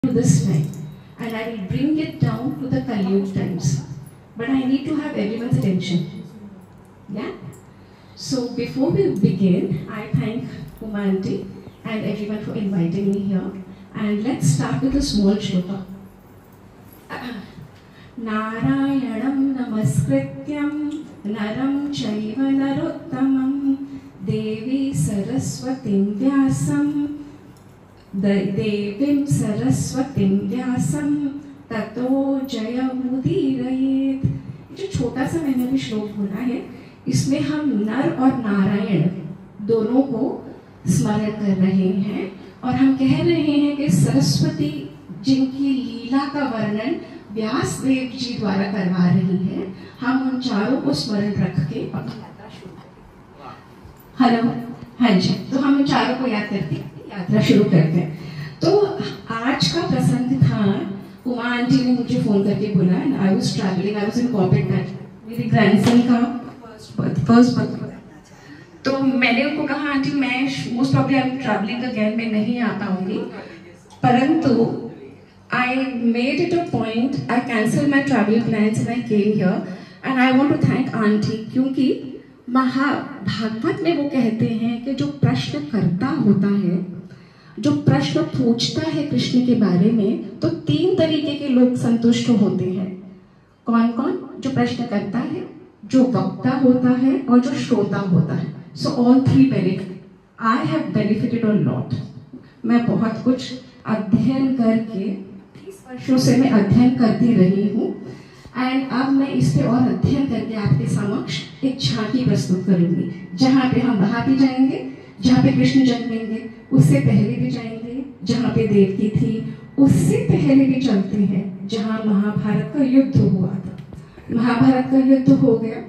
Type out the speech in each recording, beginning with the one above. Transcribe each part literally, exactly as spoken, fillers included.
to this time, and I will bring it down to the Kali times. But I need to have everyone's attention. Yeah? So before we begin, I thank Uma Aunty and everyone for inviting me here. And let's start with a small shloka. Narayanam namaskrityam naram chaiva narottamam devi saraswatim vyasam devim saraswatim vyasam tato jayamudीरयेत। जो छोटा सा मैंने भी श्लोक बोला है, इसमें हम नर और नारायण दोनों को स्मरण कर रहे हैं और हम कह रहे हैं कि सरस्वती जिनकी लीला का वर्णन व्यास देव जी द्वारा करवा रही है, हम उन चारों को स्मरण रख के अपनी यात्रा शुरू करते हैं। हेलो, हाँ जी, तो हम उन चारों को याद करके यात्रा शुरू करते हैं। तो आज का प्रसंग था, उमा आंटी ने मुझे फोन करके बुलाया। I was travelling, I was in corporate life, मेरे ग्रैंडसन का फर्स्ट बर्थ। तो मैंने उनको कहा आंटी मैं most probably I am travelling again, मैं नहीं आ पाऊंगी, परंतु I made it a point, I cancelled my travel plans and I came here and I want to thank aunty, क्योंकि महाभागवत में वो कहते हैं कि जो प्रश्न करता होता है, जो प्रश्न पूछता है कृष्ण के बारे में, तो तीन तरीके के लोग संतुष्ट होते हैं। कौन कौन? जो प्रश्न करता है, जो वक्ता होता है और जो श्रोता होता है। So all three benefit. I have benefited a lot. मैं बहुत कुछ अध्ययन करके तीस वर्षों से मैं अध्ययन करती रही हूँ एंड अब मैं इस पे और अध्ययन करके आपके समक्ष एक झांकी प्रस्तुत करूंगी, जहाँ पे हम वहां भी जाएंगे जहाँ पे कृष्ण जन्मेंगे, उससे पहले भी जाएंगे जहाँ पे देवकी थी, उससे पहले भी चलते हैं जहाँ महाभारत का युद्ध हुआ था। महाभारत का युद्ध हो गया,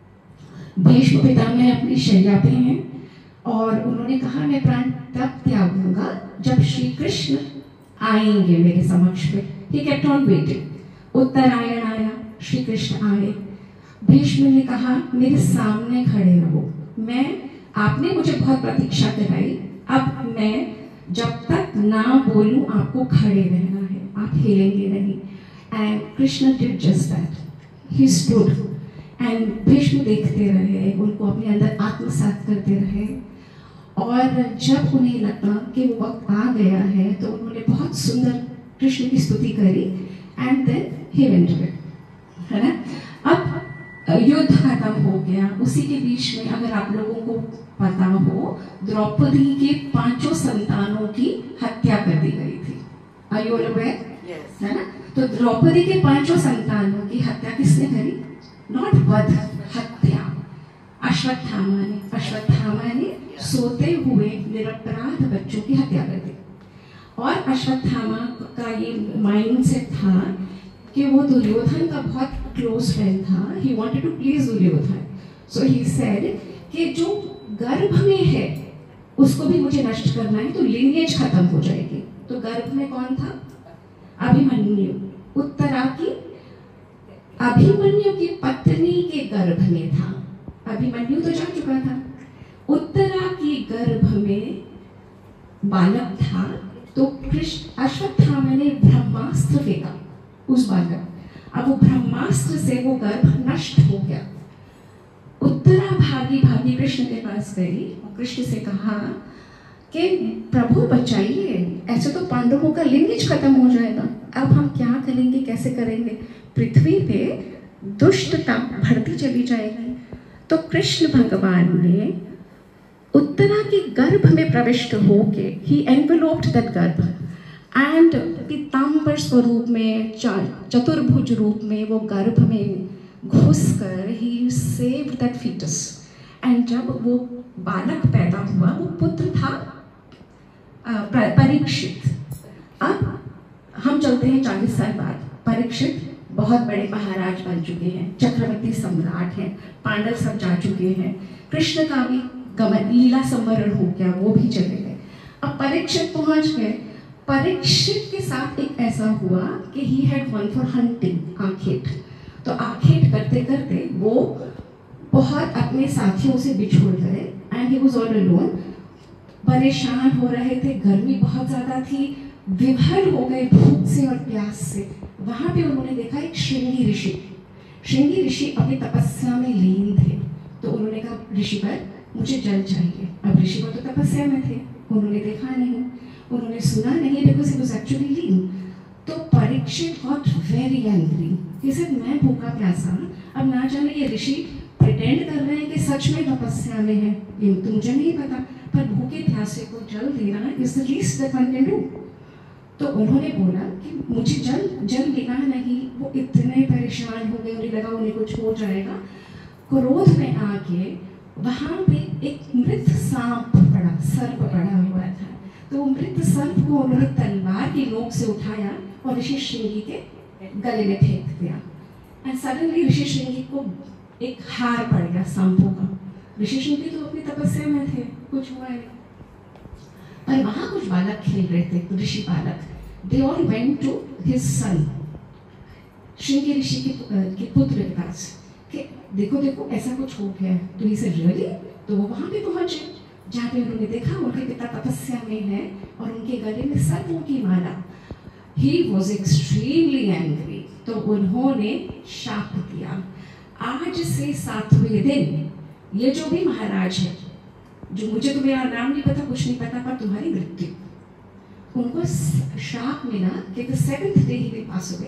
भीष्म पितामह अपनी शैया पे हैं और उन्होंने कहा मैं प्राण तब त्यागूंगा जब श्री कृष्ण आएंगे मेरे समक्ष में। He kept on waiting. Uttarayan आया, श्री कृष्ण आए। भीष्म ने कहा मेरे सामने खड़े रहो, मैं आपने मुझे बहुत प्रतीक्षा कराई, अब मैं जब तक ना बोलूं आपको खड़े रहना है, आप हिलेंगे नहीं। And Krishna did just that, he stood and Bhishma देखते रहे, उनको अपने अंदर आत्मसात करते रहे और जब उन्हें लगा कि वो वक्त आ गया है तो उन्होंने बहुत सुंदर कृष्ण की स्तुति करी and then he went away, है ना। अब युद्ध खत्म हो गया, उसी के बीच में अगर आप लोगों को पता हो, द्रौपदी के पांचों संतानों की हत्या कर दी गई थी। Are you aware? है ना। तो द्रौपदी के पांचों संतानों की हत्या किसने करी? नॉट वध, हत्या। अश्वत्थामा ने अश्वत्थामा ने सोते हुए निरपराध बच्चों की हत्या कर दी। और अश्वत्थामा का ये माइंडसेट था कि वो दुर्योधन का बहुत क्लोज फ्रेंड था, he wanted to please Duryodhana, so he said कि जो गर्भ में है उसको भी मुझे नष्ट करना है, तो लिनिएज खत्म हो जाएगी। तो गर्भ में कौन था? अभिमन्यु। उत्तरा की अभिमन्यु की पत्नी के गर्भ में था। अभिमन्यु तो जा चुका था, उत्तरा की गर्भ में बालक था, तो कृष्ण अश्वत्थामा ने ब्रह्मास्त्र फेंका उस बालक। अब वो ब्रह्मास्त्र से वो गर्भ नष्ट हो गया। उत्तरा भागी भागी कृष्ण के पास गई और कृष्ण से कहा कि प्रभु बचाइए, ऐसे तो पांडवों का लिंगेज खत्म हो जाएगा, अब हम क्या करेंगे, कैसे करेंगे? पृथ्वी पे दुष्टता बढ़ती चली जाएगी। तो कृष्ण भगवान ने उत्तरा के गर्भ में प्रविष्ट होके ही एनवेलोप्ड दैट गर्भ एंड पीताम्बर स्वरूप में, चतुर्भुज रूप में वो गर्भ में घुसकर he saved that foetus. And जब वो बालक पैदा हुआ, वो पुत्र था परीक्षित। अब हम चलते हैं चालीस साल बाद। परीक्षित बहुत बड़े महाराज बन चुके हैं, चक्रवर्ती सम्राट हैं, पांडव सब जा चुके हैं, कृष्ण का भी गमन लीला संवरण हो गया, वो भी चले गए। अब परीक्षित पहुंच गए। परीक्षित के साथ एक ऐसा हुआ कि he had gone for hunting, आखेट। तो आखेट करते करते वो बहुत अपने साथियों से बिछुड़ गए and he was all alone. परेशान हो रहे थे, गर्मी बहुत ज्यादा थी, विभल हो गए भूख से और प्यास से। वहां पे उन्होंने देखा एक श्रृंगी ऋषि। श्रृंगी ऋषि अपनी तपस्या में लीन थे, तो उन्होंने कहा ऋषिवर मुझे जल चाहिए। अब ऋषिवर तो तपस्या में थे, उन्होंने देखा नहीं, उन्होंने सुना नहीं, बिकॉज ही वाज एक्चुअली लीन। तो Parikshit got very angry, he said मैं भूखा प्यासा, अब ना जाने ये ऋषि प्रिटेंड कर रहे हैं कि सच में तपस्या में है, ये तो मुझे नहीं पता, पर भूखे प्यासे को जल देना is the least that one can do. तो उन्होंने बोला कि मुझे जल जल मिला नहीं। वो इतने परेशान हो गए, उन्हें लगा उन्हें कुछ हो जाएगा। क्रोध में आके वहाँ पे एक मृत सांप पड़ा, सर्प पड़ा हुआ था, तो वो मृत सर्प को उन्होंने तलवार की नोक से उठाया और ऋषि श्रृंगी के गले में फेंक दिया। एंड सडनली ऋषि श्रृंगी को एक हार पड़ गया सांपों का। ऋषि श्रृंगी तो अपनी तपस्या में थे, कुछ हुआ नहीं। पर वहां कुछ बालक खेल रहे थे, ऋषि बालक। They all went to his son, Shringi Rishi के, के पुत्र के पास, कि देखो देखो ऐसा कुछ हो गया है। तो ही से रियली, तो वो वहां पे पहुंचे जहाँ पे उन्होंने देखा उनके पिता तपस्या में है और उनके गले में सर्पों की माला। He was extremely angry, तो उन्होंने शाप दिया, आज से सातवें दिन ये जो भी महाराज है, जो मुझे तो मेरा नाम नहीं पता, कुछ नहीं पता, पर तुम्हारी मृत्यु। उनको शाप मिला कि the seventh day he will pass away.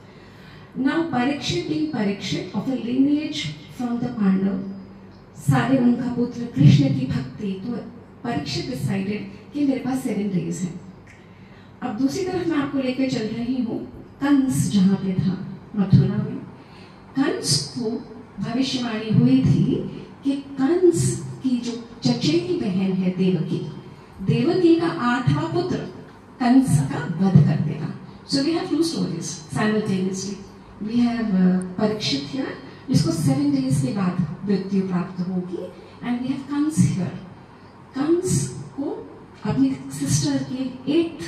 Now Parikshit being Parikshit of a lineage from the Pandav, सारे उनका पुत्र कृष्ण की भक्ति, तो परीक्षित डिसाइडेड कि मेरे पास सेवन डेज हैं। अब दूसरी तरफ मैं आपको लेकर चल रही हूँ कंस, जहाँ पे था मथुरा में। कंस को भविष्यवाणी हुई थी कि कंस की जो चचेरी बहन है देवकी, देवकी का आठवां पुत्र कंस का वध कर देगा। So we have two stories simultaneously. We have Parikshit here, जिसको सेवन डेज के बाद मृत्यु प्राप्त होगी, and we have Kansa here. Kansa को अपनी सिस्टर के एट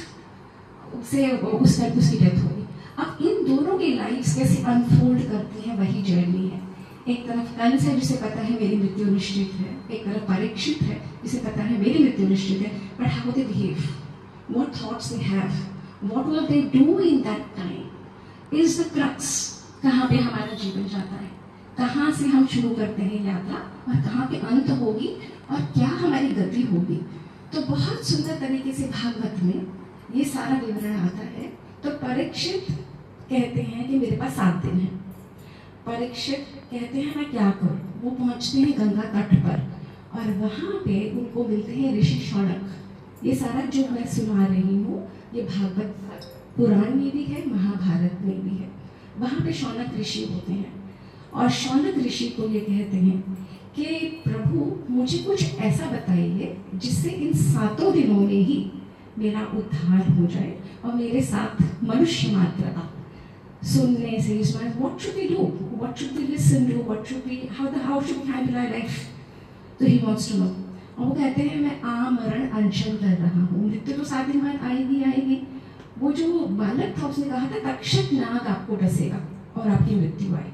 से उस टाइम उसकी डेथ होगी। अब इन दोनों की लाइफ कैसे अनफोल्ड करती है, वही जर्नी है। एक तरफ कंस है जिसे पता है मेरी मृत्यु निश्चित है, एक तरफ परीक्षित है जिसे पता है मेरी मृत्यु निश्चित है, but how they behave, what thoughts they have, what will they do in that time is the crux. कहाँ पे हमारा जीवन जाता है, कहाँ से हम शुरू करते हैं यात्रा और कहाँ पे अंत होगी और क्या हमारी गति होगी। तो बहुत सुंदर तरीके से भागवत में ये सारा विवरण आता है। तो परीक्षित कहते हैं कि मेरे पास सात दिन है। परीक्षित कहते हैं मैं क्या करूं। वो पहुंचते हैं गंगा तट पर और वहां पे उनको मिलते हैं ऋषि शौनक। ये सारा जो मैं सुना रही हूँ ये भागवत पुराण में भी है, महाभारत में भी है। वहां पे शौनक ऋषि होते हैं और शौनक ऋषि को ये कहते हैं कि प्रभु मुझे कुछ ऐसा बताइए जिससे इन सातों दिनों में ही मेरा उद्धार हो जाए और मेरे साथ मनुष्य मात्र का सुनने से इस बार what should we do, what should we listen to, what should we how the how should we handle our life. तो ही वांट्स टू नो। और वो कहते हैं मैं आमरण अनशन कर रहा हूँ, मृत्यु तो सात दिन बाद आएगी आएगी। वो जो बालक था उसने कहा था तक्षक नाग आपको डसेगा और आपकी मृत्यु आएगी।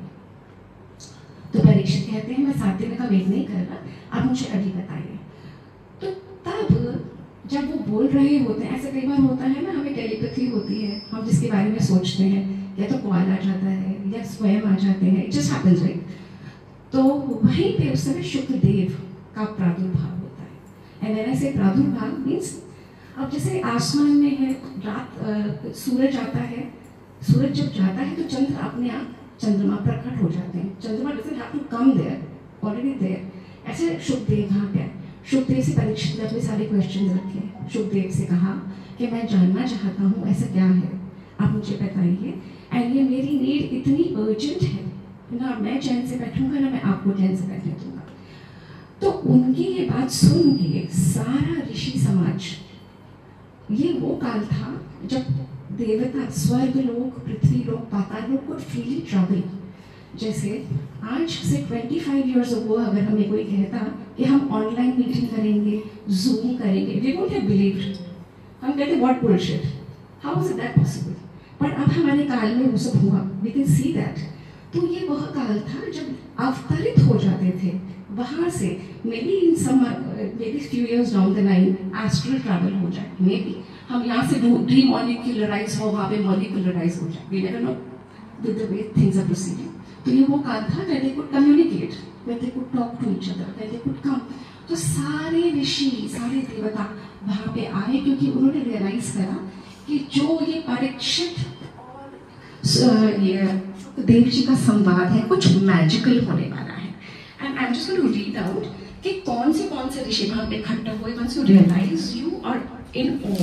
तो परीक्षित कहते हैं मैं सात दिन का वेट नहीं कर रहा, आप मुझे अभी बताइए। तो तब जब वो बोल रहे होते हैं, ऐसा कई बार होता है ना, हमें टेलीपैथी होती है, हम जिसके बारे में सोचते हैं या तो कॉल आ जाता है या स्वयं आ जाते हैं, इट जस्ट हैपेंस राइट। तो वहीं पे उस समय शुक्रदेव का प्रादुर्भाव होता है। एंड व्हेन आई से प्रादुर्भाव मीन्स अब जैसे आसमान में है रात, आ, सूरज आता है, सूरज जब जाता है तो चंद्र अपने आप चंद्रमा प्रकट हो जाते हैं। चंद्रमा doesn't have to come there, already there. ऐसे शुक्रदेव वहाँ पे शुक्रदेव से परीक्षित ने अपने सारे क्वेश्चन रखे। शुक्रदेव से कहा कि मैं जानना चाहता हूँ ऐसा क्या है, आप मुझे बताइए। एंड ये मेरी नीड इतनी अर्जेंट है, ना मैं चैन से बैठूंगा ना मैं आपको चैन से बैठने दूंगा। तो उनकी ये बात सुन के सारा ऋषि समाज, ये वो काल था जब देवता, स्वर्ग लोक, पृथ्वी लोक, पाताल लोक को फ्रीली ट्रैवल। जैसे आज से पच्चीस इयर्स अगो अगर हमें कोई कहता कि हम ऑनलाइन मीटिंग करेंगे, जूम करेंगे, वी वुड हैव बिलीव्ड। हम कहते what bullshit, how is that possible. But अब हमारे काल में वो सब हुआ, वी कैन सी दैट। तो ये वह काल था जब अवतरित हो जाते थे वहाँ से। Maybe in some maybe few years down the line astral travel हो जाए मे बी, हम यहाँ से डीमोलिक्यूलराइज हो, वहाँ पे मॉलिक्यूलराइज हो जाए, we never know with the way things are proceeding. तो ये वो काल था where they could communicate, where they could talk to each other, where they could come। तो सारे ऋषि, सारे देवता वहाँ पे आए क्योंकि उन्होंने रियलाइज करा कि जो ये परीक्षित और ये सुखदेव जी का संवाद है कुछ मैजिकल होने वाला है। And I am just going to read out कि कौन से कौन से ऋषि वहाँ पे इकट्ठा हुए। Once you realise you are in awe.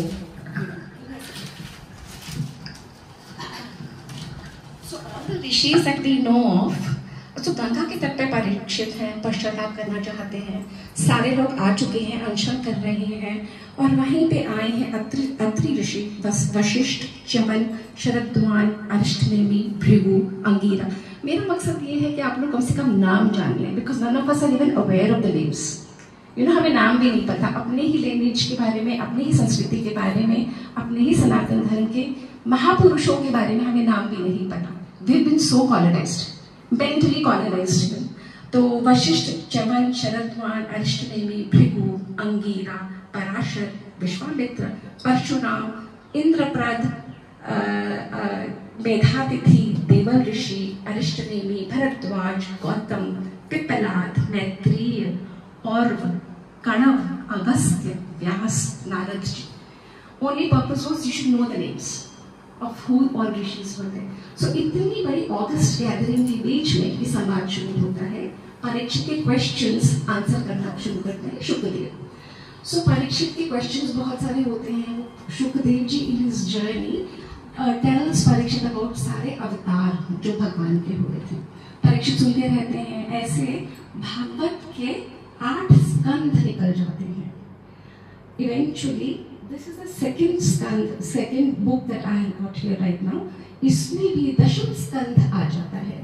So all the rishis that we know of, तो गंगा के तट पे परीक्षित हैं, पश्चाताप करना चाहते हैं, सारे लोग आ चुके हैं, अनशन कर रहे हैं, और वहीं पे आए हैं अत्रि अत्रि ऋषि, वशिष्ठ, च्यवन, शरद्वान, अरिष्टनेमि, भृगु, अंगीरा। मेरा मकसद ये है कि आप लोग कम से कम नाम जान लें, because none of us are even aware of the names. You know, हमें नाम भी नहीं पता अपने ही लैंग्वेज के बारे में, अपनी ही संस्कृति के बारे में, अपने ही सनातन धर्म के महापुरुषों के बारे में हमें नाम भी नहीं पता। We have been so colonised, mentally colonised. तो वशिष्ठ, च्यवन, शरद्वान, अरिष्टनेमि, भृगु, अंगीरा, पराशर, विश्वामित्र, परशुराम, इंद्रप्रद, मेधातिथि, देवल ऋषि, अरिष्टनेमि, भरद्वाज, गौतम, पिप्पलाद, मैत्रेय, और्व, कणव, अगस्त्य, व्यास, Narad ji. Only purpose was you should know the names of who all rishis were there. So इतनी बड़ी ऑगस्ट गैदरिंग के बीच में ये संवाद शुरू होता है। परीक्षित के क्वेश्चंस आंसर करना शुरू करते हैं शुकदेव। सो so, परीक्षित के क्वेश्चंस बहुत सारे होते हैं। Shukdev ji in his journey tells Parikshit about सारे अवतार जो भगवान के हुए थे। परीक्षित सुनते रहते हैं। ऐसे भागवत के आठ स्कंध निकल जाते हैं। Eventually this is the second स्कंद, second book that I have got here right now. इसमें भी दशम स्कंद आ जाता है।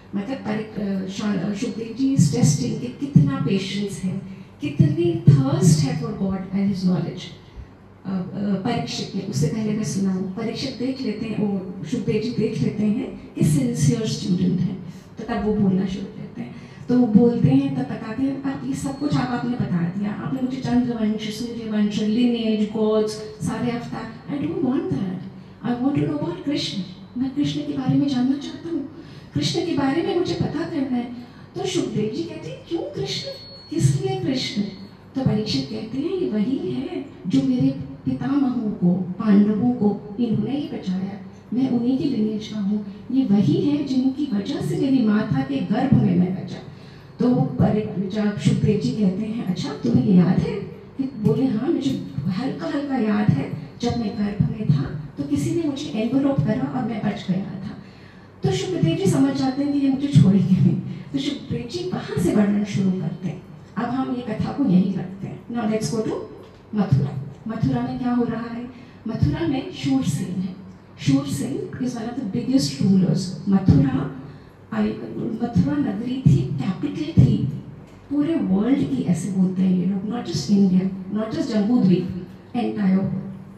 मतलब शुकदेव जी इज टेस्टिंग कि कितना पेशेंस है, कितनी थर्स्ट है for God and his knowledge. Parikshit ने, उससे पहले मैं सुनाऊं, परीक्षित देख लेते हैं, वो शुकदेव जी देख लेते हैं कि सिंसियर स्टूडेंट है, तो तब वो बोलना शुरू करते हैं। तो वो बोलते हैं, तब बताते हैं अब ये सब कुछ आप आपने बता दिया, आपने मुझे चंद्रवंश, सूर्यवंश, लिनेज, गॉड्स, सारे अवतार। I don't want that, I want to know about Krishna. मैं कृष्ण के बारे में जानना चाहता हूँ, कृष्ण के बारे में मुझे पता करना है। तो शुकदेव जी कहते हैं क्यों कृष्ण, किस लिए कृष्ण? तो परीक्षित कहते हैं ये वही है जो मेरे पितामहों को, पांडवों को इन्होंने ही बचाया, मैं उन्हीं की लिनेज का हूँ। ये वही है जिनकी वजह से मेरी माता के गर्भ में मैं बचा। तो जब शुकदेव जी कहते हैं अच्छा तुम्हें याद है? कि बोले हाँ मुझे हल्का हल्का याद है, जब मैं गर्भ में था तो किसी ने मुझे एनवलप करा और मैं बच गया था। तो शुकदेव जी समझ जाते हैं कि ये मुझे छोड़ेंगे नहीं। तो शुकदेव जी वहाँ से वर्णन शुरू करते हैं। अब हम ये कथा को यहीं रखते हैं। Now let's go to Mathura. Mathura में क्या हो रहा है? मथुरा में शूरसेन है। Shurasena is one of the biggest rulers. Mathura Mathura नगरी थी, कैपिटल थी पूरे वर्ल्ड की, ऐसे बोलते हैं ये लोग, not just India, not just Jambudvipa, entire.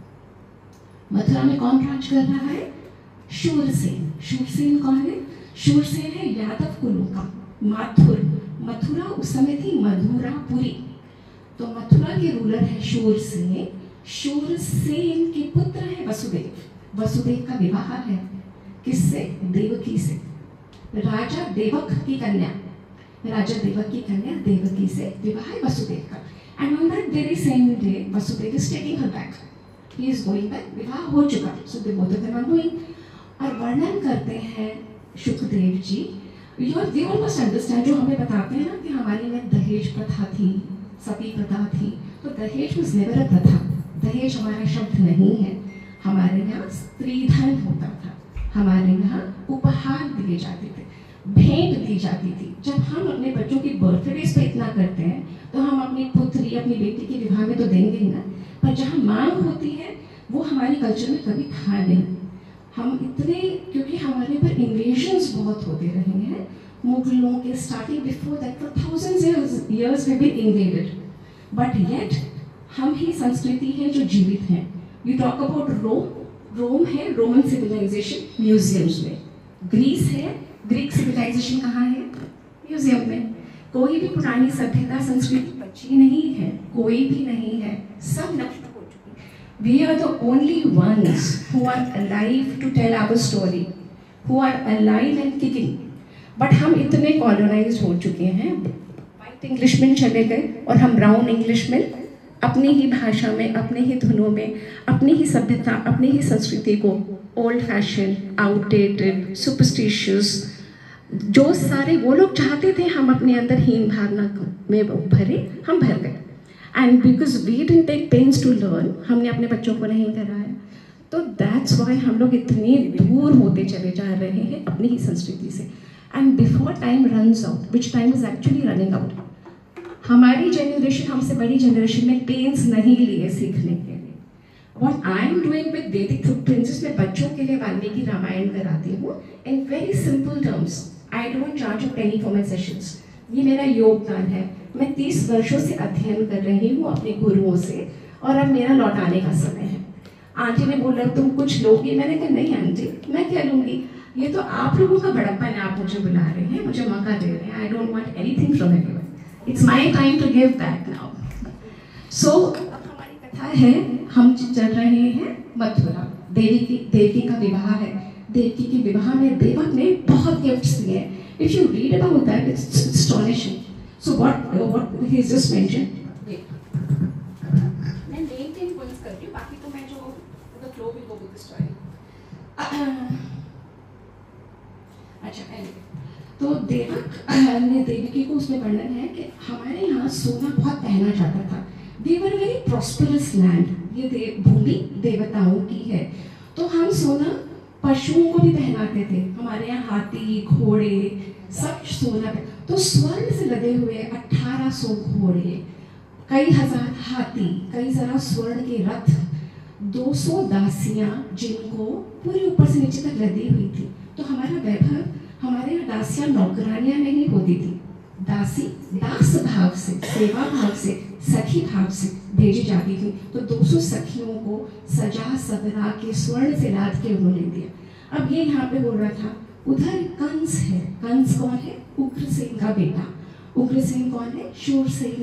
Mathura में कौन राज कर रहा है? शूरसेन। शूरसेन कौन है? शूरसेन है यादव कुलों का। माथुर, मथुरा उस समय थी मधुरापुरी। तो मथुरा के रूलर है शूरसेन। शूरसेन के पुत्र है वसुदेव। वसुदेव का विवाह है किससे? देवकी से। राजा देवक की कन्या, राजा देवक की कन्या देवकी से विवाह है वसुदेव का। And on that very same day Vasudev is taking her back, he is going back. विवाह हो चुका, so they both of them are going. और वर्णन करते हैं Shukdev ji, your we all must understand, जो हमें बताते हैं ना कि हमारे में दहेज प्रथा थी, सती प्रथा थी। तो दहेज वाज नेवर अ प्रथा। दहेज हमारा शब्द नहीं है। हमारे यहाँ स्त्रीधन होता था, हमारे यहाँ उपहार दिए जाते थे, भेंट दी जाती थी। जब हम अपने बच्चों की बर्थडेज पे इतना करते हैं तो हम अपनी पुत्री, अपनी बेटी के विवाह में तो देंगे ही ना। पर जहाँ मांग होती है वो हमारे कल्चर में कभी था नहीं। हम इतने, क्योंकि हमारे पर इन्वेजन्स बहुत होते रहे हैं मुगलों के, starting before that for thousands years we been invaded, but yet हम ही संस्कृति है जो जीवित है। You talk about Rome, Rome है रोमन सिविलाइजेशन म्यूजियम्स में। ग्रीस है, ग्रीक सिविलाइजेशन कहाँ है? म्यूजियम में। कोई भी पुरानी सभ्यता संस्कृति बची नहीं है, कोई भी नहीं है, सब नष्ट हो चुकी। We are the only ones who are alive to tell our story, who are alive and kicking. But हम इतने colonized हो चुके हैं, white English में चले गए और हम brown English में अपनी ही भाषा में, अपने ही धुनों में, अपनी ही सभ्यता, अपनी ही संस्कृति को old fashioned, outdated, superstitious, जो सारे वो लोग चाहते थे हम अपने अंदर हीन भावना में भरे, हम भर गए. And because we didn't take pains to learn, हमने अपने बच्चों को नहीं कराया, तो that's why हम लोग इतने दूर होते चले जा रहे हैं अपनी ही संस्कृति से. And before time runs out, which time is actually running out, हमारी जनरेशन, हमसे बड़ी जनरेशन में पेन्स नहीं लिए सीखने के लिए. What I am doing with Vedic footprints, मैं बच्चों के लिए वाल्मीकि रामायण कराती हूँ in very simple terms. I don't charge a penny for my sessions. ये मेरा योगदान है. मैं तीस वर्षों से अध्ययन कर रही हूँ अपने गुरुओं से और अब मेरा लौटाने का समय है. आंटी ने बोला तुम कुछ लोगी, मैंने कहा नहीं आंटी, मैं क्या लूँगी, ये तो आप लोगों का बड़प्पन है, आप मुझे बुला रहे हैं, मुझे मौका दे रहे हैं. I don't want anything from anyone, it's my time to give back now. So अब हमारी कथा है, हम चल रहे हैं मथुरा. देवी की देवी का विवाह है. देवी के विवाह में देवक ने बहुत गिफ्ट्स दिए. If you read about that it's astonishing. So what uh, what he has just mentioned. मैं name टेन points कर रही हूँ, बाकी तो मैं जो the flow will go with the story. अच्छा, तो देवक ने देवकी को उसमें वर्णन है कि हमारे यहाँ सोना बहुत पहना जाता था. We were a very prosperous land. ये देव भूमि देवताओं की है, तो हम सोना पशुओं को भी पहनाते थे. हमारे यहाँ हाथी, घोड़े, सब सोना पे. तो स्वर्ण से लगे हुए अठारह सौ घोड़े, कई हजार हाथी, कई जरा स्वर्ण के रथ, दो सौ दासियां जिनको पूरी ऊपर से नीचे तक लदी हुई थी. तो हमारा वैभव, हमारे यहाँ दासियां नौकरानियां नहीं होती थी. दासी दास भाव से, सेवा भाव से, सखी भाव से भेजी जाती थी. तो दो सौ सखियों को सजा सवरा के स्वर्ण से लाद के उन्होंने दिया. अब ये यहाँ पे बोल रहा था, उधर कंस है. कंस कौन है? उग्रसेन का बेटा. उग्रसेन कौन है? शूरसेन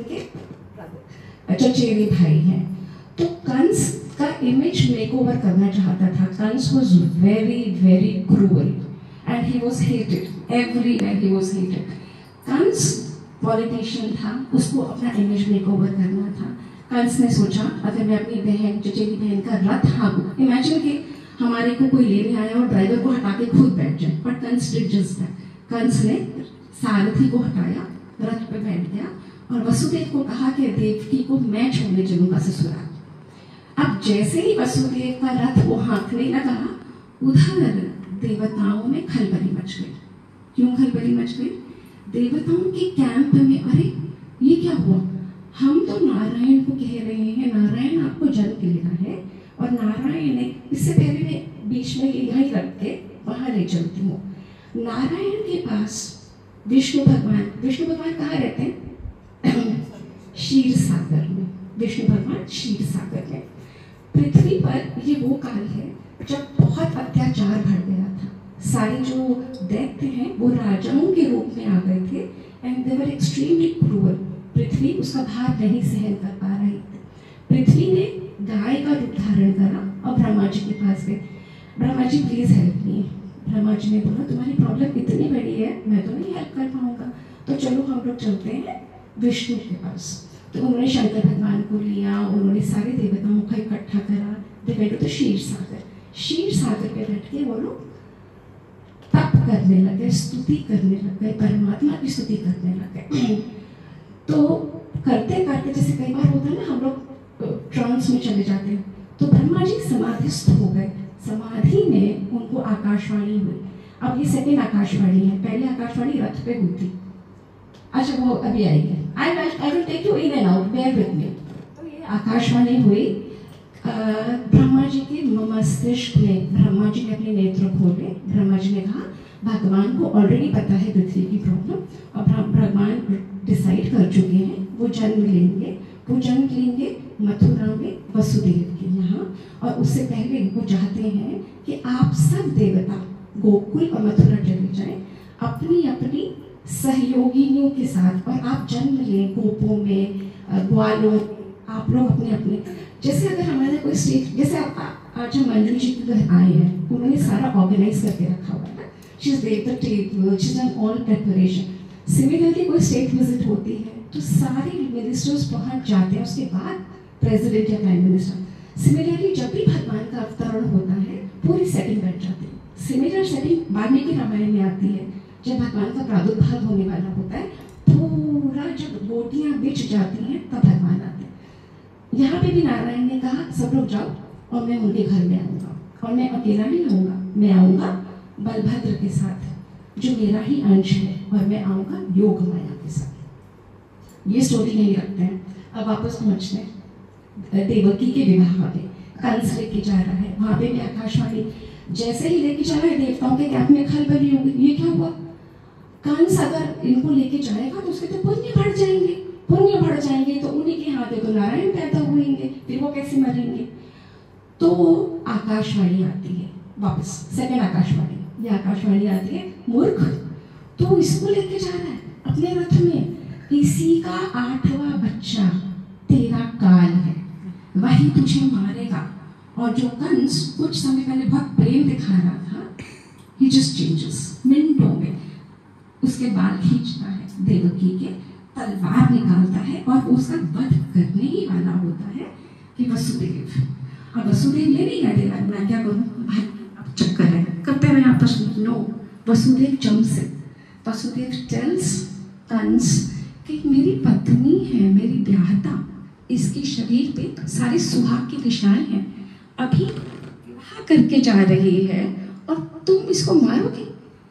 के चचेरे भाई हैं. तो कंस का इमेज मेकओवर करना चाहता था. Kansa was very very cruel and he was hated everywhere. He was hated. Kansa politician था, उसको अपना इमेज मेकओवर करना था. कंस ने सोचा अगर मैं अपनी बहन, चचेरी बहन का रथ हाँकूं. इमेजिन कि हमारे को कोई लेने आया और ड्राइवर को हटा के खुद बैठ जाए. But Kansa did just that. Kansa ने सारथी को हटाया, रथ पे बैठ गया और वसुदेव को कहा कि देवकी को मैं छोड़ने चलूंगा ससुराल. अब जैसे ही वसुदेव का रथ वो हाँकने लगा, उधर देवताओं में खलबली मच गई. क्यों खलबली मच गई? देवताओं के कैंप में अरे ये क्या हुआ, हम तो नारायण को कह रहे हैं नारायण आपको जन्म लेना है, और नारायण ने, इससे पहले मैं बीच में यहीं रख के वहां ले चलती हूँ. नारायण के पास विष्णु भगवान, विष्णु भगवान कहाँ रहते हैं? क्षीर सागर में. विष्णु भगवान क्षीर सागर में. पृथ्वी पर ये वो काल है जब बहुत अत्याचार बढ़ गया था. सारे जो दैत्य हैं वो राजाओं के रूप में आ गए थे and they were extremely cruel. पृथ्वी उसका भार नहीं सहन कर पा रही थी. पृथ्वी ने गाय का रूप धारण करा और ब्रह्मा जी के पास गए. Brahma ji please help me. Brahma ji ने बोला तुम्हारी प्रॉब्लम इतनी बड़ी है, मैं तो नहीं हेल्प कर पाऊंगा, तो चलो हम लोग चलते हैं विष्णु के पास. तो उन्होंने शंकर भगवान को लिया, उन्होंने सारे देवताओं को इकट्ठा करा. They went to the Kshir Sagar. Kshir Sagar पे बैठ के वो लोग तप करने लगे, स्तुति करने लगे, परमात्मा की स्तुति करने लगे. तो करते करते जैसे कई बार होता है ना, हम लोग ट्रांस में चले जाते हैं. तो ब्रह्मा जी समाधिस्थ हो गए. समाधि में उनको आकाशवाणी हुई. अब ये सेकंड आकाशवाणी है. पहले आकाशवाणी रथ पे हुई थी. अच्छा वो अभी आएगी. I I will take you in and out, bear with me. तो ये आकाशवाणी हुई ब्रह्मा जी के मस्तिष्क में. ब्रह्मा जी ने अपने नेत्र खोले. ब्रह्मा जी ने कहा भगवान को ऑलरेडी पता है पृथ्वी की प्रॉब्लम और भगवान डिसाइड कर चुके हैं वो जन्म लेंगे. वो जन्म लेंगे मथुरा में वसुदेव के यहाँ, और उससे पहले वो चाहते हैं कि आप सब देवता गोकुल और मथुरा चले जाएं अपनी अपनी सहयोगिनियों के साथ, और आप जन्म लें गोपों में, ग्वालों. आप लोग अपने अपने जैसे अगर हमारे कोई स्टेट, जैसे आज हम मंजू जी के घर आए हैं, उन्होंने सारा ऑर्गेनाइज करके रखा हुआ है, she is there the table, she is done all preparation. Similarly कोई स्टेट विजिट होती है तो सारे मिनिस्टर्स पहुंच जाते हैं, उसके बाद प्रेसिडेंट या प्राइम मिनिस्टर। सिमिलरली जब भी भगवान का अवतरण होता है पूरी सेटिंग बैठ जाती है। सिमिलर सेटिंग वाल्मीकि रामायण में आती है, जब भगवान का प्रादुर्भाव होने वाला होता है, पूरा जब बोटियां बिछ जाती हैं तब भगवान आते हैं। यहाँ पे भी नारायण ने कहा सब लोग जाओ और मैं उनके घर में आऊँगा, और मैं अकेला नहीं आऊँगा, मैं आऊँगा बलभद्र के साथ जो मेरा ही अंश है, और मैं आऊँगा योग माया के साथ। ये स्टोरी नहीं रखते हैं। अब वापस पहुँचते हैं देवकी के विवाह पे। कंस लेके जा रहा है, वहाँ पे भी आकाशवाणी जैसे ही लेके जा रहा है देवताओं के कैंप में खलबली होगी। ये क्या हुआ? कंस अगर इनको लेके जाएगा तो उसके तो पुण्य बढ़ जाएंगे, पुण्य बढ़ जाएंगे तो उन्हीं के हाथ में तो नारायण पैदा हुएंगे, फिर वो कैसे मरेंगे? तो आकाशवाणी आती है वापस, सेकंड आकाशवाणी। ये आकाशवाणी आती है, मूर्ख तो इसको लेके जा रहा है अपने रथ में, इसी का आठवां बच्चा तेरा काल है, वही तुझे मारेगा। और जो कंस कुछ समय पहले बहुत प्रेम दिखा रहा था, he just changes मिनटों में उसके बाल खींचता है, देवकी के तलवार निकालता है और उसका वध करने ही वाला होता है कि वसुदेव। अब वसुदेव ये नहीं कहते मैं क्या करूँ, भाई अब चक्कर है, करते रहे आपस में। No, Vasudev jumps in. Vasudev tells Kansa कि मेरी पत्नी है, मेरी ब्याहता, इसके शरीर पे सारे सुहाग के निशान हैं, अभी विवाह करके जा रही है और तुम इसको मारोगे?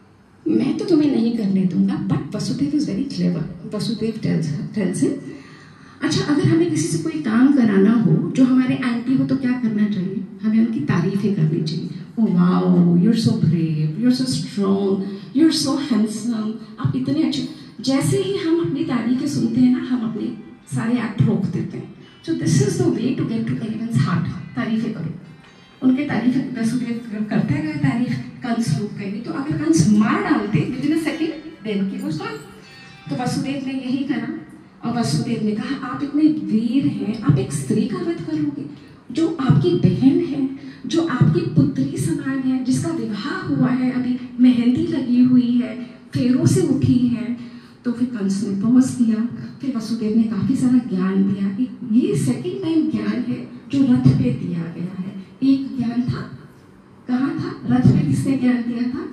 मैं तो तुम्हें नहीं करने दूंगा। But Vasudev is very clever. Vasudev tells tells him, अच्छा अगर हमें किसी से कोई काम कराना हो जो हमारे एंटी हो तो क्या करना चाहिए? हमें उनकी तारीफें करनी चाहिए। Oh wow, you are so brave, you are so strong, you are so handsome, आप इतने अच्छे। जैसे ही हम अपनी तारीफें सुनते हैं ना, हम अपने सारे एक्ट रोक देते हैं। So this is the way to get to anyone's heart. तारीफें करो, उनके तारीफ वसुदेव करते गए तारीफ, कंस रुक गए। तो अगर कंस मार डालते within a second, Devaki को स्टॉप। तो वसुदेव ने यही करा, और वसुदेव ने कहा आप इतने वीर हैं, आप एक स्त्री का वध करोगे जो आपकी बहन है, जो आपकी पुत्री समान है, जिसका विवाह हुआ है, अभी मेहंदी लगी हुई है, फेरों से उठी है। तो फिर कंस ने पॉज किया, फिर वसुदेव ने काफी सारा ज्ञान दिया। ये सेकंड टाइम ज्ञान है जो रथ पे दिया गया है। एक ज्ञान था, कहाँ था? रथ पे किसने ज्ञान दिया था?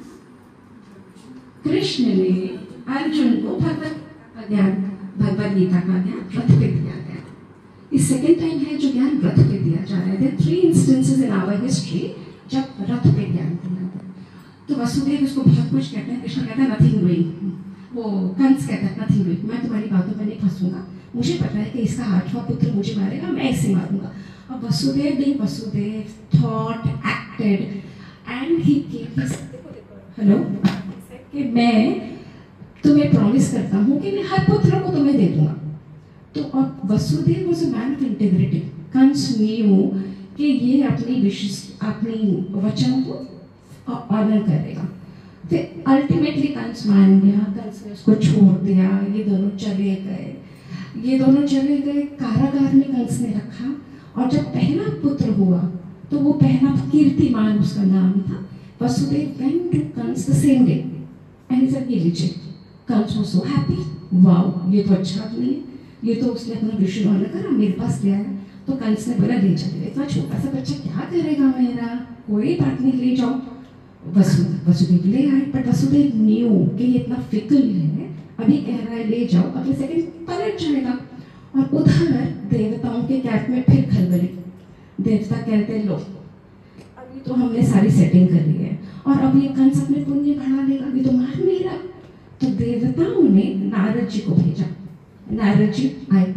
कृष्ण ने अर्जुन को भगवत का ज्ञान, भगवत गीता का ज्ञान रथ पे दिया गया। इस सेकंड टाइम है जो ज्ञान रथ पे दिया जा रहा है। Three instances in our history जब रथ पे ज्ञान दिया गया। तो वसुदेव इसको बहुत कुछ कहते हैं, कृष्ण कहता है नथिंग डूइंग, वो कंस कहता है नथिंग डूइंग, मैं तुम्हारी बातों पर नहीं फंसूंगा, मुझे पता है कि इसका आठवां पुत्र मुझे मारेगा, मैं इसे मारूंगा। और Vasudev being Vasudev thought, acted, and he gave his hello कि मैं तुम्हें प्रॉमिस करता हूँ कि मैं हर पुत्र को तुम्हें दे दूंगा। तो और Vasudev was a man of integrity। Kansa knew कि ये अपनी विशिष्ट अपनी वचन को ऑनर करेगा। फिर अल्टीमेटली कंस मान गया, कंस ने उसको छोड़ दिया, ये दोनों चले गए, ये दोनों चले गए कारागार में कंस ने रखा। और जब पहला पुत्र हुआ तो वो पहला कीर्तिमान उसका नाम था। Vasudev went to Kans the same day and he said ये लीजिए। Kansa was so happy, wow ये तो अच्छा आदमी है, ये तो उसने अपना विषय ऑनर करा, मेरे पास ले आया। तो कंस ने बोला ले चलिए, इतना छोटा सा बच्चा क्या करेगा मेरा, कोई बात नहीं ले जाओ। वसुदेव वसुदेव ले आए, बट वसुदेव न्यू कि ये इतना फिकल है, अभी कह रहा है ले जाओ, अगले सेकंड पलट जाएगा। और उधर देवताओं के कैंप में फिर खलबली। देवता कहते लो अभी तो हमने सारी सेटिंग कर ली है और अब ये कंस अपने पुण्य बढ़ा लेगा, अभी तो मार नहीं रहा। तो देवताओं ने नारद जी को भेजा। नारद जी आए,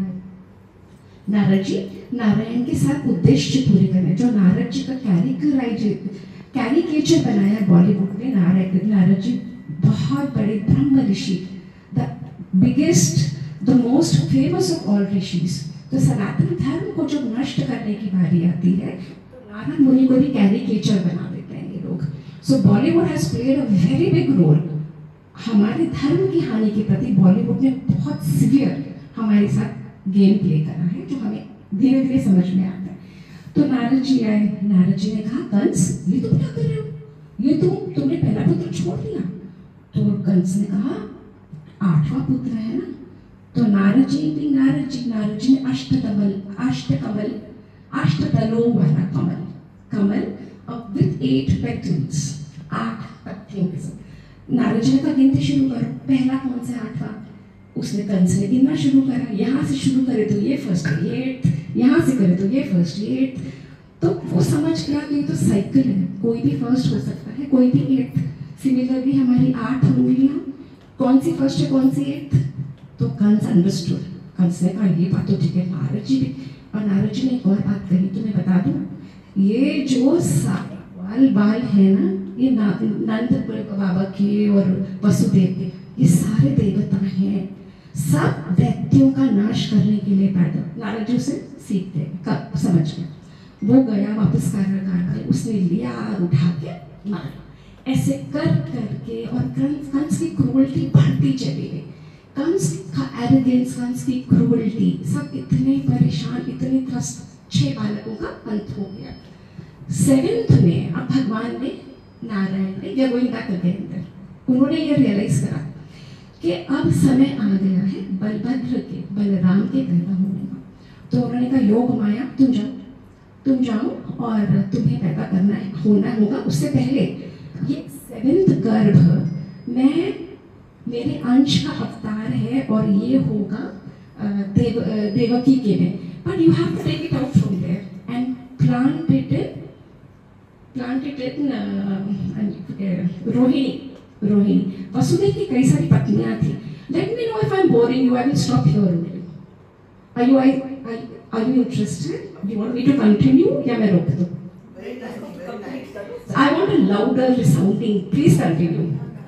नारद जी नारायण के साथ उद्देश्य पूरे करने, जो नारद जी का कैरिकराइज कैरिकेचर बनाया बॉलीवुड में। नारायण नारद जी बहुत बड़े ब्रह्म ऋषि, the biggest the most famous of all rishis. तो सनातन धर्म को जब नष्ट करने की बारी आती है तो नारद मुनि को भी कैरिकेचर बना देते हैं ये लोग। So Bollywood has played a very big role. हमारे धर्म की हानि के प्रति बॉलीवुड ने बहुत सीवियर हमारे साथ गेम प्ले करा है, जो हमें धीरे धीरे समझ में आता है। तो नारद जी आए। नारद जी ने कहा, कंस ये तुम क्या कर रहे हो, ये तुम तुमने पहला पुत्र छोड़ दिया। तो कंस ने कहा, आठवां पुत्र है ना। तो नारद जी भी नारद जी नारद जी ने अष्टकमल अष्टकमल अष्टदलों वाला कमल कमल विथ एट पेटल्स, आठ पत्तियों के साथ। नारद जी ने कहा, गिनती शुरू करो, पहला कौन सा आठवां। उसने कंस ने गिनना शुरू करा, यहाँ से शुरू करे तो ये फर्स्ट ये एट्थ, यहाँ से करे तो ये फर्स्ट ये एट्थ। तो वो समझ गया कि ये तो साइकिल है, कोई भी फर्स्ट हो सकता है, कोई भी एट्थ। सिमिलरली हमारी आठ उंगलियाँ, कौन सी फर्स्ट है कौन सी एट्थ। तो कंस अंडरस्टूड। कंस ने कहा, ये बात तो ठीक है। नारद जी भी, और नारद जी ने एक और बात कही, तुम्हें बता दूं, ये जो सारे बाल बाल है ना, ये नंद बाबा के और वसुदेव के, ये सारे देवता हैं, सब दैत्यों का नाश करने के लिए पैदा। नारद जी उसे सीखते कब समझ गए। वो गया वापस कारागार, उसने लिया और उठा के मारा। ऐसे कर करके और कंस कंस की क्रूरल्टी बढ़ती चली गई। कंस का एरोगेंस, कंस की क्रूरल्टी, सब इतने परेशान, इतने त्रस्त। छह बालकों का अंत हो गया। सेवेंथ में अब भगवान ने, नारायण ने, या गोइंग बैक अगेन, उन्होंने ये रियलाइज करा कि अब समय आ गया है बलभद्र के, बलराम के पैदा होने का। तो उन्होंने कहा, योग माया तुम जाओ, तुम जाओ और तुम्हें पैदा करना है, होना होगा। उससे पहले ये सेवेंथ गर्भ मैं, मेरे अंश का अवतार है और ये होगा देव देवकी के में, but you have to take it out from there and plant it plant it in Rohini Rohini Vasudev की कई सारी पत्नियां थी। Let me know if I am boring you, I will stop here only. Are you I are you interested? You want me to continue या मैं रोक दूं? I want a louder resounding, please continue.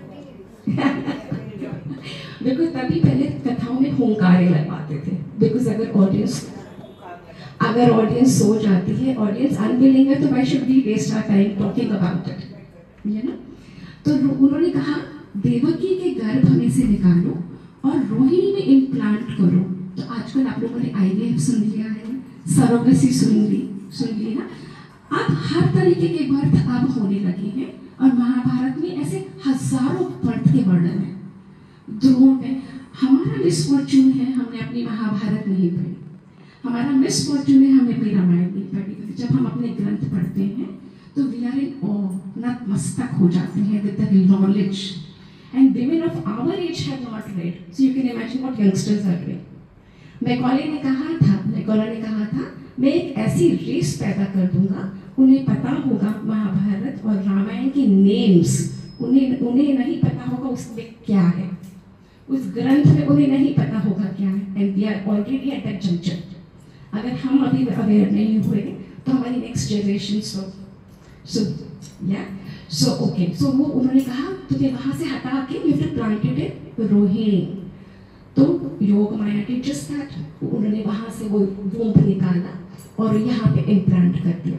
Because तभी पहले कथाओं में हुंकारे लगवाते थे, बिकॉज अगर ऑडियंस अगर ऑडियंस सो जाती है, ऑडियंस अनविलिंग है, तो why should we waste our time talking about it, you know. तो उन्होंने कहा, देवकी के गर्भ में से निकालो और रोहिणी में इम्प्लांट करो। तो आजकल आप लोगों ने आईवीएफ सुन लिया है, सरोगेसी सुन ली सुन ली ना। अब हर तरीके के बर्थ अब होने लगे हैं, और महाभारत में ऐसे हजारों बर्थ के वर्णन है। ध्रुव में हमारा मिसफॉर्चून है, हमने अपनी महाभारत नहीं पढ़ी। हमारा मिसफॉर्चून है, हमने अपनी रामायण नहीं पढ़ी। जब हम अपने ग्रंथ पढ़ते हैं तो वी आर इन ऑ, नतमस्तक हो जाते हैं with the knowledge, and women of our age have not read, so you can imagine what youngsters are doing. Macaulay ने कहा था मैकॉले ने कहा था मैं एक ऐसी रेस पैदा कर दूंगा, उन्हें पता होगा महाभारत और रामायण की नेम्स, उन्हें उन्हें नहीं पता होगा उसमें क्या है, उस ग्रंथ में उन्हें नहीं पता होगा क्या है, and we are already at that junction. अगर हम अभी अवेयर नहीं हुए तो हमारी नेक्स्ट जनरेशन सो सो या सो ओके सो वो उन्होंने कहा तुम्हें वहां से हटा के you have to plant it in Rohini. तो योग माया के जस्ट दैट उन्होंने वहां से वो वूम्ब निकाला और यहाँ पे इम्प्लांट कर दिया।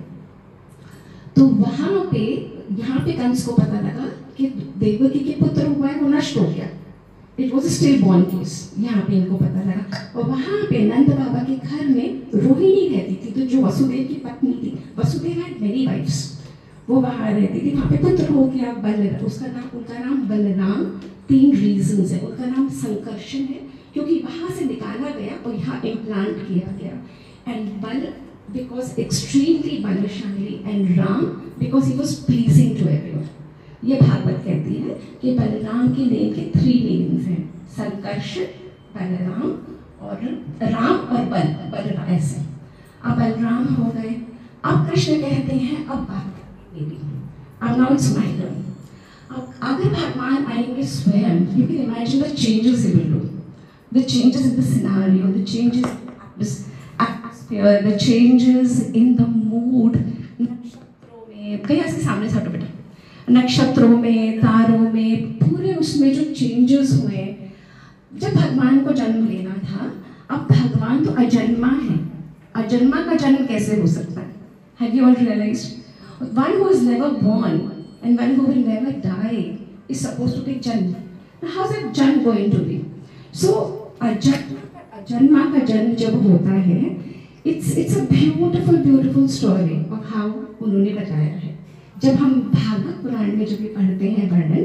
तो वहां पे यहाँ पे कंस को पता लगा कि देवकी के पुत्र हुआ है वो नष्ट हो गया, it was stillborn case, यहाँ पे इनको पता लगा। और वहाँ पे नंद बाबा के घर में रोहिणी रहती थी, तो जो वसुदेव की पत्नी थी, वसुदेव हैड मेनी वाइफ्स, वो वहाँ रहती थी। वहाँ पे पुत्र हो गया बल, उसका नाम उनका नाम बलराम। तीन रीजंस है, उनका नाम संकर्षण है क्योंकि वहाँ से निकाला गया और यहाँ इम्प्लांट किया गया, एंड बल बिकॉज एक्सट्रीमली बलशाली, and Ram because he was pleasing to everyone. ये भागवत कहती है कि बलराम के नेम के थ्री मीनिंग्स हैं, संकर्षण, बलराम और राम और बल, बलराम ऐसे। अब बलराम हो गए, अब कृष्ण कहते हैं अब बात मेरी, अब नाउ इट्स माय टर्न। अब अगर भगवान आएंगे स्वयं, you can imagine the changes he will do, the changes in the scenario, the changes atmosphere, the changes in the mood. नक्षत्रों में कहीं इसके सामने से हटो बेटा, नक्षत्रों में, तारों में, पूरे उसमें जो चेंजेस हुए जब भगवान को जन्म लेना था। अब भगवान तो अजन्मा है, अजन्मा का जन्म कैसे हो सकता है? Have you all realized? One who is never born and one who will never die is supposed to take जन्म. Now how is that जन्म going to be? So अजन्मा अजन्मा का जन्म जब होता है, it's it's a beautiful beautiful story of how उन्होंने बताया है। जब हम भागवत पुराण में जब भी पढ़ते हैं वर्णन,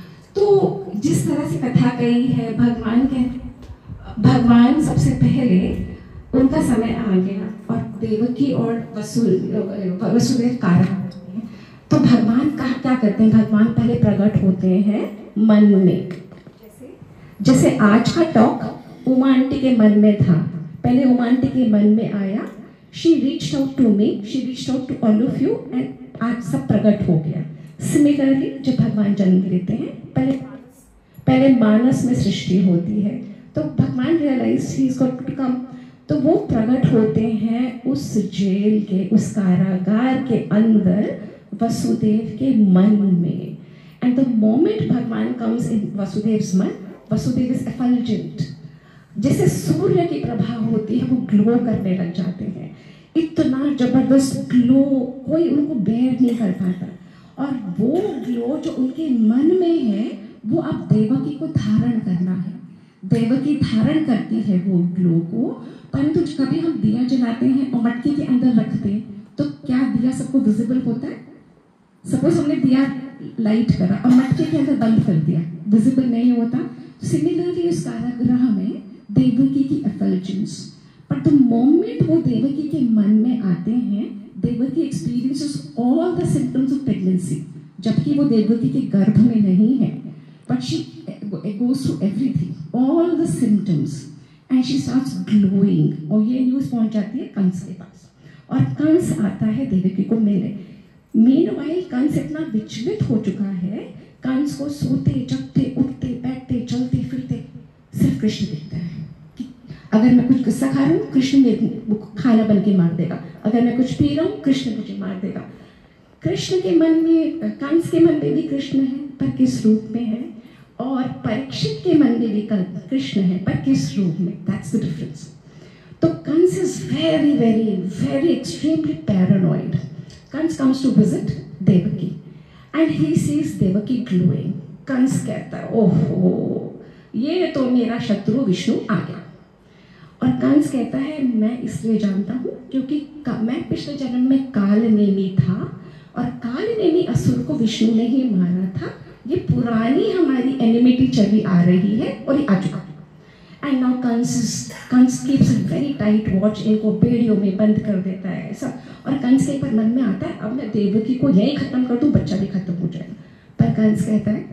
तो जिस तरह से कथा कही है, भगवान कहते भगवान सबसे पहले उनका समय आ गया और देवकी और वसु वसुदेव कारक होते हैं। तो भगवान का क्या करते हैं, भगवान पहले प्रकट होते हैं मन में। जैसे जैसे आज का टॉक उमा आंटी के मन में था, पहले उमा आंटी के मन में आया, she reached out to me, she reached out to all of you, and आज सब प्रकट हो गया। सिमिलरली जब भगवान जन्म लेते हैं, पहले पहले मानस में सृष्टि होती है, तो भगवान realise he is got to come, तो वो प्रकट होते हैं उस जेल के, उस कारागार के अंदर वसुदेव के मन में। एंड द मोमेंट भगवान कम्स इन वसुदेव्स मन, वसुदेव इज एफल्जेंट, जैसे सूर्य की प्रभा होती है, वो ग्लो करने लग जाते हैं। इतना जबरदस्त ग्लो कोई उनको बेयर नहीं कर पाता, और वो ग्लो जो उनके मन में है वो अब देवकी को धारण करना है। देवकी धारण करती है वो ग्लो को, परंतु कभी हम दिया जलाते हैं और मटके के अंदर रखते हैं, तो क्या दिया सबको विजिबल होता है? सपोज हमने दिया लाइट करा और मटके के अंदर बंद कर दिया, विजिबल नहीं होता। सिमिलरली इस कारागृह में देवकी की एफल्जेंस, बट द मोमेंट वो देवकी के मन में आते हैं, Devaki experiences all the symptoms of pregnancy, जबकि वो देवकी के गर्भ में नहीं है, but she goes through everything, all the symptoms, and she starts glowing. और ये न्यूज़ पहुंच जाती है कंस के पास, और कंस आता है देवकी को मिलने। मीनवाइल कंस इतना विचलित हो चुका है, कंस को सोते जगते उठते बैठते चलते फिरते सिर्फ कृष्ण दिखता है। अगर मैं कुछ गुस्सा खा रहा हूँ, कृष्ण मेरे खाना बन के मार देगा, अगर मैं कुछ पी रहा हूँ, कृष्ण मुझे मार देगा। कृष्ण के मन में, कंस के मन में भी कृष्ण है, पर किस रूप में है, और परीक्षित के मन में भी कृष्ण है, पर किस रूप में, दैट्स द डिफरेंस। तो Kansa is very very very extremely paranoid. Kansa comes to visit Devaki and he sees Devaki glowing. Kansa कहता है, ओहो ये तो मेरा शत्रु विष्णु आ गया। और कंस कहता है, मैं इसलिए जानता हूँ क्योंकि मैं पिछले जन्म में कालनेमी था, और कालनेमी असुर को विष्णु ने ही मारा था। ये पुरानी हमारी एनिमिटी चली आ रही है और ये आ चुका। And now Kansa Kansa keeps a very tight watch, इनको बेड़ियों में बंद कर देता है ऐसा। और कंस के एक बार मन में आता है, अब मैं देवकी को यही खत्म कर दूँ, बच्चा भी खत्म हो जाएगा। पर कंस कहता है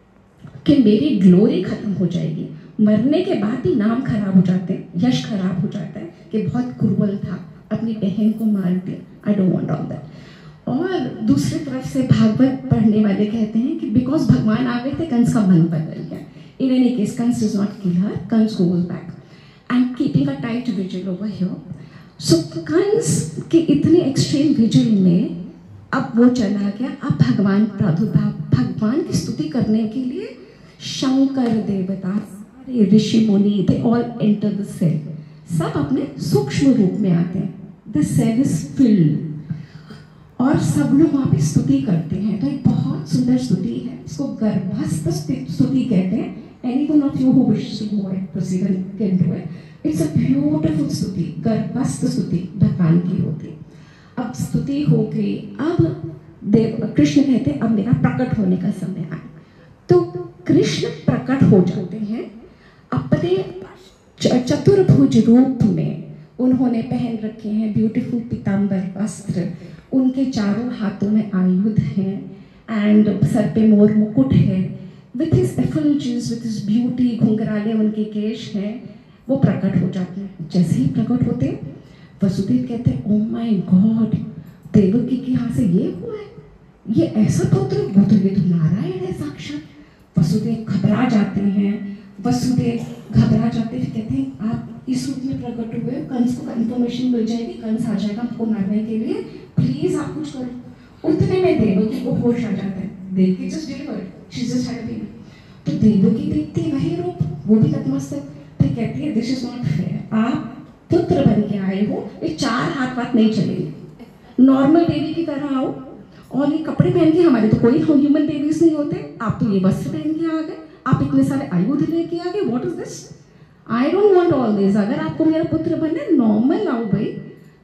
कि मेरी ग्लोरी खत्म हो जाएगी, मरने के बाद ही नाम खराब हो जाते हैं, यश खराब हो जाता है कि बहुत क्रूअल था, अपनी बहन को मार दिया। I don't want all that. और दूसरी तरफ से भागवत पढ़ने वाले कहते हैं कि बिकॉज भगवान आ गए थे, कंस का मन बदल गया। In any case Kansa does not kill her, Kansa goes back and keeping a tight vigil over here. So Kansa के इतने एक्सट्रीम विजिल में अब वो चला गया। अब भगवान प्रादुर्भाव, भगवान की स्तुति करने के लिए शंकर देवता, ऋषि मुनि, they all enter the cell. सब अपने सूक्ष्म रूप में आते हैं। द सेल इज फिल्ड और सब लोग वहाँ पे स्तुति करते हैं। तो एक बहुत सुंदर स्तुति है, इसको गर्भस्थ स्तुति कहते हैं। Anyone of you who wishes to go and proceed and can do it. It's a beautiful स्तुति, गर्भस्थ स्तुति भगवान की होती है। अब स्तुति हो गई, अब देव कृष्ण कहते हैं अब मेरा प्रकट होने का समय आया। तो कृष्ण प्रकट हो जाते हैं अपने चतुर्भुज रूप में। उन्होंने पहन रखे हैं ब्यूटीफुल पीताम्बर वस्त्र, उनके चारों हाथों में आयुध हैं, एंड सर पे मोर मुकुट है। With his effulgence, with his beauty, घुंघराले उनके केश हैं, वो प्रकट हो जाते हैं। जैसे ही प्रकट होते हैं, वसुदेव कहते हैं, ओह माय गॉड, देवकी के यहाँ से ये हुआ है, ये ऐसा पुत्र, वो तो ये तो नारायण है साक्षात। वसुदेव घबरा जाते हैं, वसुदेव घबरा जाते हैं, कहते हैं आप इस रूप में प्रकट हुए, कंस को इन्फॉर्मेशन मिल जाएगी, कंस आ जाएगा आपको मारने के लिए, प्लीज आप कुछ करो। उतने में देवकी को होश आ जाता है। Devaki just delivered, she just had a baby. तो देवकी देखती है वही रूप, वो भी नतमस्तक, फिर कहती है दिस इज नॉट फेयर, आप पुत्र बन के आए हो, ये चार हाथ बात नहीं चलेंगे, नॉर्मल बेबी की तरह आओ। और ये कपड़े पहन के, हमारे तो कोई ह्यूमन बेबीज नहीं होते, आप तो ये वस्त्र पहन के आ गए, आप इतने सारे आयुध लेके आ गए, what is this? I don't want all this. अगर आपको मेरा पुत्र बनना है, नॉर्मल आओ भाई,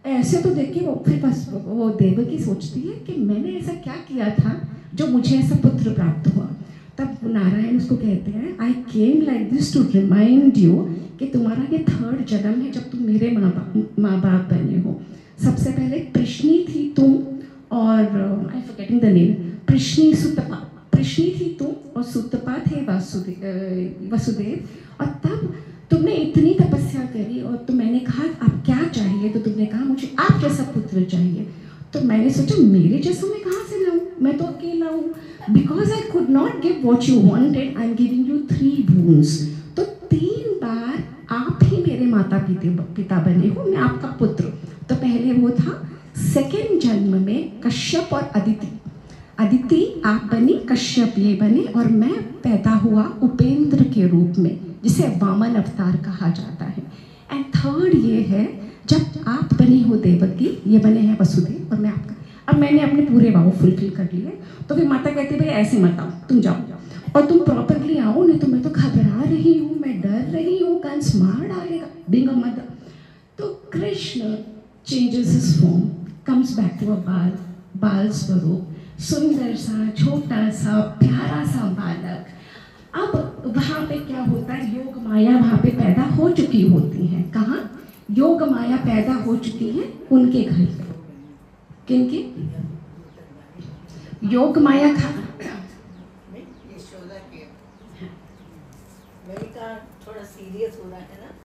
ऐसे तो देख के वो फिर बस वो देवकी सोचती है कि मैंने ऐसा क्या किया था जो मुझे ऐसा पुत्र प्राप्त हुआ। तब नारायण उसको कहते हैं, I came like this to remind you कि तुम्हारा ये थर्ड जन्म है जब तुम मेरे माँ बाप माँ बाप बने हो। सबसे पहले प्रश्नी थी तुम और आई फॉरगेटिंग द नेम, प्रश्नी सुतपा, प्रश्नी थी तुम और सुतपा थे वासुदेव वसुदेव। और तब तुमने इतनी तपस्या करी और तो मैंने कहा अब क्या चाहिए, तो तुमने कहा मुझे आप जैसा पुत्र चाहिए। तो मैंने सोचा मेरे जैसा मैं कहाँ से लाऊं, मैं तो अकेला हूँ। Because I could not give what you wanted, I am giving you three boons. तो तीन बार आप ही मेरे माता पिता पिता बने हो, मैं आपका पुत्र। तो पहले वो था, सेकेंड जन्म में कश्यप और अदिति, अदिति आप बनी, कश्यप ये बने, और मैं पैदा हुआ उपेंद्र के रूप में, जिसे वामन अवतार कहा जाता है। एंड थर्ड ये है, जब आप बनी हो देवकी, ये बने हैं वसुदेव और मैं आपका। अब मैंने अपने पूरे वाव फुलफिल कर लिए। तो फिर माता कहती है भाई ऐसे मत आओ, तुम जाओ और तुम प्रॉपरली आओ, नहीं तो मैं तो घबरा रही हूँ, मैं डर रही हूँ, कंस मार डालेगा, बीइंग अ मदर। तो Krishna changes his form, comes back to a bal, बाल स्वरूप, सुंदर सा, छोटा सा, प्यारा सा बालक। अब वहाँ पे क्या होता है, योग माया वहाँ पे पैदा हो चुकी होती है। कहाँ योग माया पैदा हो चुकी है? उनके घर पे। किनकी? योग माया खा थोड़ा सीरियस हो रहा है ना।